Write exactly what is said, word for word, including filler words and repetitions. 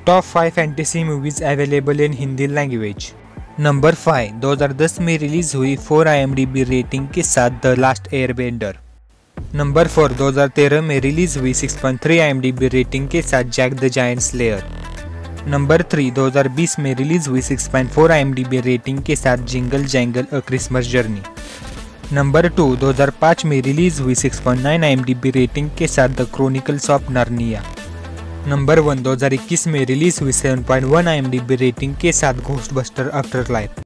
Top five fantasy movies available in Hindi language. Number five दो हज़ार दस में रिलीज हुई four I M D B rating के साथ the last airbender. Number four दो हज़ार तेरह में रिलीज हुई six point three I M D B rating के साथ Jack the giant slayer. Number three दो हज़ार बीस में रिलीज हुई six point four I M D B rating के साथ jingle jangle a Christmas journey. Number two दो हज़ार पाँच में रिलीज हुई six point nine I M D B rating के साथ the chronicles of Narnia. Number one दो हज़ार इक्कीस में रिलीज हुई seven point one I M D B rating के साथ घोस्टबस्टर आफ्टर लाइफ।